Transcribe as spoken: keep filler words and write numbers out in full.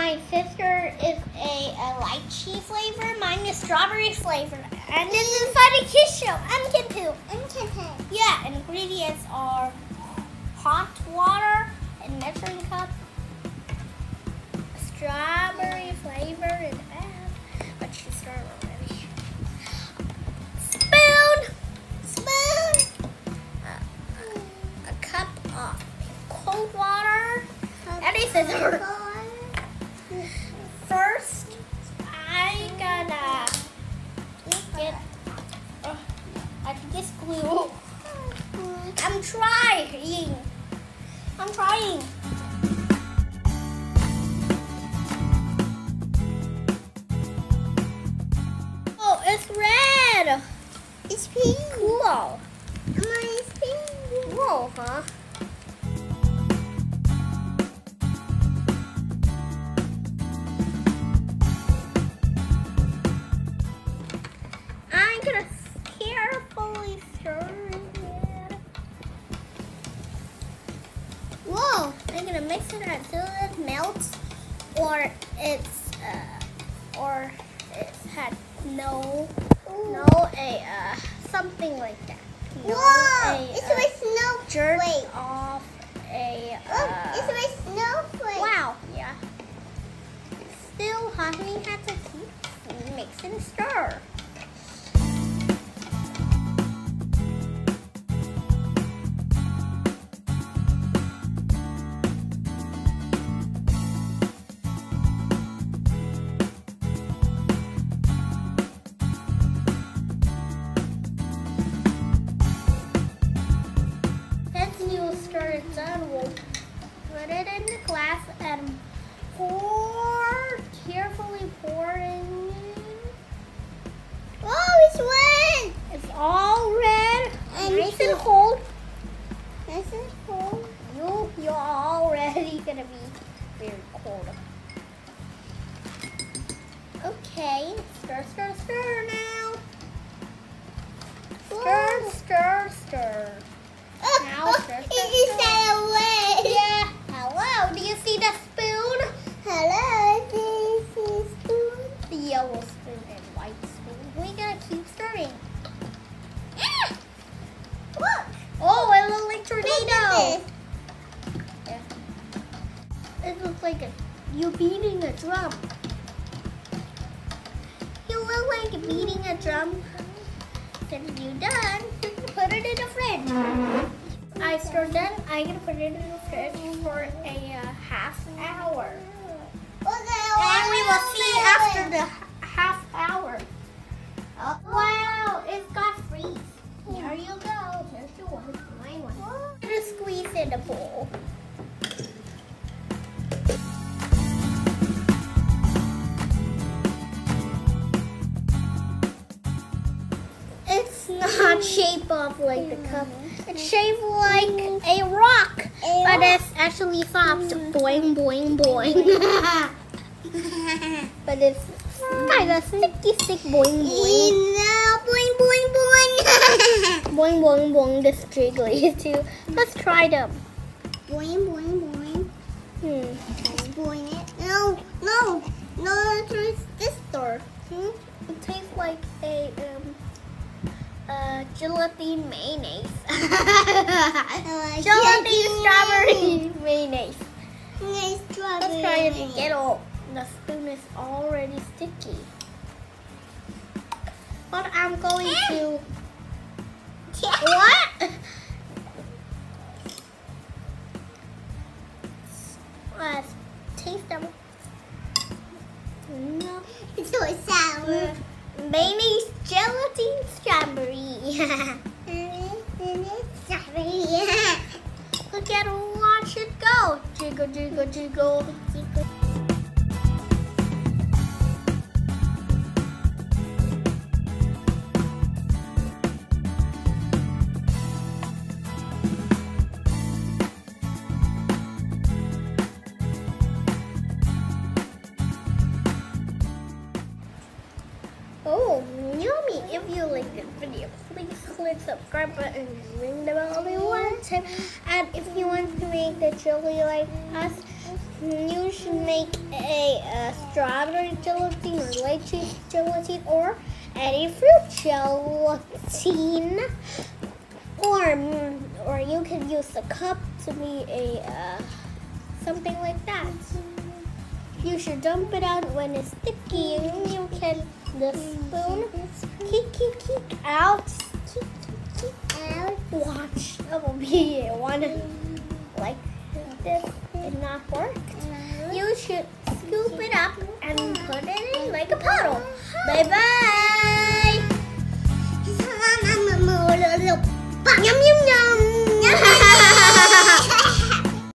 my sister is a, a lychee flavor. Mine is strawberry flavor. And this is Funny Kids Show. I'm Kim Poo. I'm Kim Poo. Yeah, and ingredients are hot water and measuring cup, strawberry flavor, and add. But she started already. Spoon. Spoon. Uh, a cup of cold water. And a scissor. First, I gotta get. Uh, I can get glue. I'm trying. I'm trying. Oh, it's red. It's pink. Cool. Come on, it's pink. Whoa, huh? I'm gonna carefully stir it. Whoa! I'm gonna mix it until it melts, or it's uh, or it's had no, no a uh, something like that. No, Whoa! a, It's uh, a snowflake. jerk off a. Uh, Oh, it's a snowflake. wow! Yeah. Still, honey has to keep mix and stir. Stir it done, we'll put it in the glass and pour, carefully pour in. Oh, it's red. It's all red, And nice so- and cold. This is cool. You, you're already gonna be very cold. Okay, stir, stir, stir now. Stir, Whoa. stir, stir. Oh, Now oh, stir, it stir, is stir. that away. Yeah, hello, do you see the spoon? Hello, this is spoon. The yellow spoon and white spoon. We gotta keep stirring. Ah! Look. Oh, it looks like tornado. Look at Yeah. It looks like a, you beating a drum. You look like beating a drum. Since you done, you can put it in the fridge. I stirred done. I'm gonna put it in the fridge for a uh, half hour. And we will see after the h- half hour. Oh, wow, it's got freeze. Here you go. Here's your one. My one. I'm gonna squeeze in the bowl. It's not shaped off like the cup. It's shaped like a rock, A but rock. it's actually soft. Boing, boing, boing. But it's kind of sticky, stick, boing, boing. Now, boing, boing, boing. Boing, boing, boing, this jiggly too. Let's try them. Boing, boing, boing. Hmm. Let's boing it. No, no, no, it's this door. Hmm? It tastes like a um, uh, gelatin mayonnaise. Uh, Gelatin strawberry mayonnaise. Nice strawberry. Let's try it again. Oh, the spoon is already sticky. But I'm going to. What? Let's taste them. No. It's so sour. Mayonnaise gelatin strawberry. Strawberry. Look at it, watch it go. Jiggle, jiggle, jiggle, jiggle. Oh, yummy! If you like this video, please click subscribe button and ring the bell if you want to. And if you want to make the chili like us, you should make a, a strawberry gelatin or lychee gelatin or any fruit gelatin, or or you can use the cup to be a uh, something like that. You should dump it out when it's sticky, and you can the spoon kick kick kick out. Kick kick out. Watch, it will be one like this. It not worked. You should scoop it up and put it in like a puddle. Bye bye. Yum yum yum.